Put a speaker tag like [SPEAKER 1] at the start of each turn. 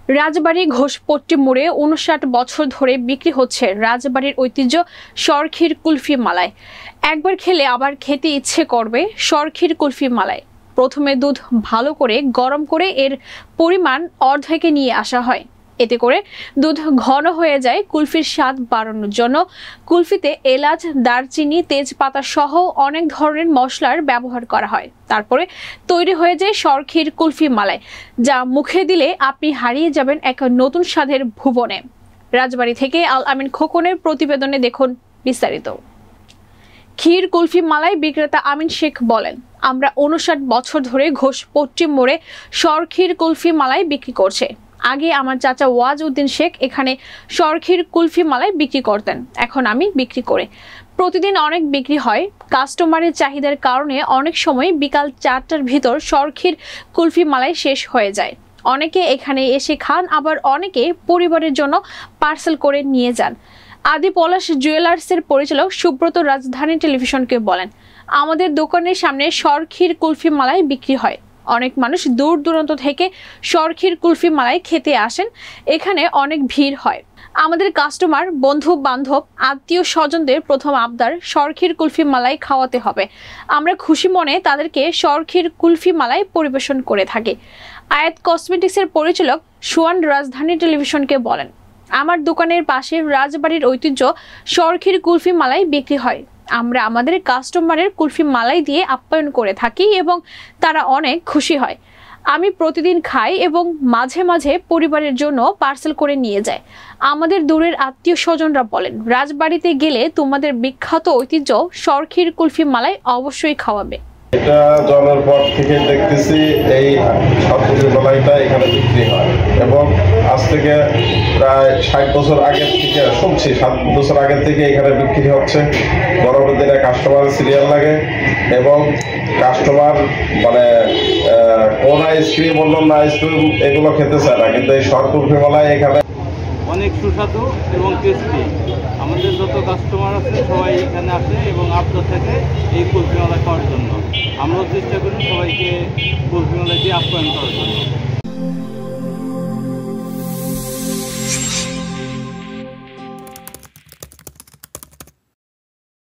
[SPEAKER 1] রাজবাড়ী ঘোষপট্টি মোড়ে ৫৯ বছর ধরে বিক্রি হচ্ছে রাজবাড়ির ঐতিহ্য সরক্ষীর কুলফি মালাই। একবার খেলে আবার খেতে ইচ্ছে করবে সরক্ষীর কুলফি মালাই। প্রথমে দুধ ভালো করে গরম করে এর পরিমাণ অর্ধেকে নিয়ে আসা হয়। এতে করে দুধ ঘন হয়ে যায়। কুলফির স্বাদ বাড়ানোর জন্য কুলফিতে এলাচ, দারচিনি, তেজপাতা সহ অনেক ধরনের মশলার ব্যবহার করা হয়। তারপরে তৈরি হয়ে যায় সরক্ষীর কুলফি মালাই, যা মুখে দিলে আপনি হারিয়ে যাবেন এক নতুন স্বাদের ভুবনে। রাজবাড়ী থেকে আল আমিন খোকনের প্রতিবেদনে দেখুন বিস্তারিত। ক্ষীর কুলফি মালাই বিক্রেতা আমিন শেখ বলেন, আমরা ৫৯ বছর ধরে ঘোষপট্টি মোড়ে সরক্ষীর কুলফি মালাই বিক্রি করছে। আগে আমার চাচা ওয়াজ উদ্দিন শেখ এখানে সরক্ষীর কুলফি মালাই বিক্রি করতেন, এখন আমি বিক্রি করে। প্রতিদিন অনেক বিক্রি হয়। কাস্টমারের চাহিদার কারণে অনেক সময় বিকাল ৪টার ভিতর সরক্ষীর কুলফি মালাই শেষ হয়ে যায়। অনেকে এখানে এসে খান, আবার অনেকে পরিবারের জন্য পার্সেল করে নিয়ে যান। আদি পলাশ জুয়েলার্সের পরিচালক সুব্রত রাজধানী টেলিভিশনকে বলেন, আমাদের দোকানের সামনে সরক্ষীর কুলফি মালাই বিক্রি হয়। অনেক মানুষ দূর দূরান্ত থেকে সরক্ষীর কুলফি মালাই খেতে আসেন। এখানে অনেক ভিড় হয়। আমাদের কাস্টমার, বন্ধু বান্ধব, আত্মীয় স্বজনদের প্রথম আবদার সরক্ষীর কুলফি মালাই খাওয়াতে হবে। আমরা খুশি মনে তাদেরকে সরক্ষীর কুলফি মালাই পরিবেশন করে থাকি। আয়াত কসমেটিক্সের পরিচালক সোয়ান রাজধানী টেলিভিশনকে বলেন, আমার দোকানের পাশে রাজবাড়ির ঐতিহ্য সরক্ষীর কুলফি মালাই বিক্রি হয়। আমরা আমাদের কাস্টমারের কুলফি মালাই দিয়ে আপ্যায়ন করে থাকি এবং তারা অনেক খুশি হয়। আমি প্রতিদিন খাই এবং মাঝে মাঝে পরিবারের জন্য পার্সেল করে নিয়ে যাই। আমাদের দূরের আত্মীয় স্বজনরা বলেন, রাজবাড়িতে গেলে তোমাদের বিখ্যাত ঐতিহ্য সরক্ষীর কুলফি মালাই অবশ্যই খাওয়াবে।
[SPEAKER 2] এটা জন্মের পর থেকে দেখতেছি এই সরক্ষীর মালাইটা এখানে বিক্রি হয় এবং আজ থেকে প্রায় ৬০ বছর আগের থেকে শুনছি, ৭ বছর আগের থেকে এখানে বিক্রি হচ্ছে। গরমের দিনে কাস্টমার সিরিয়াল লাগে এবং কাস্টমার মানে কোন আইসক্রিম, অন্য আইসক্রিম এগুলো খেতে চায় না, কিন্তু এই সরকুলফি মালাই এখানে
[SPEAKER 3] অনেক সুস্বাদু এবং টেস্টি। আমাদের যত কাস্টমার আছে সবাই এখানে আসে এবং আবদার থাকে এই কুলফি মালাই খাওয়ার জন্য। আমরাও চেষ্টা করি সবাইকে কুলফি মালাই দিয়ে আপ্যায়ন করার জন্য।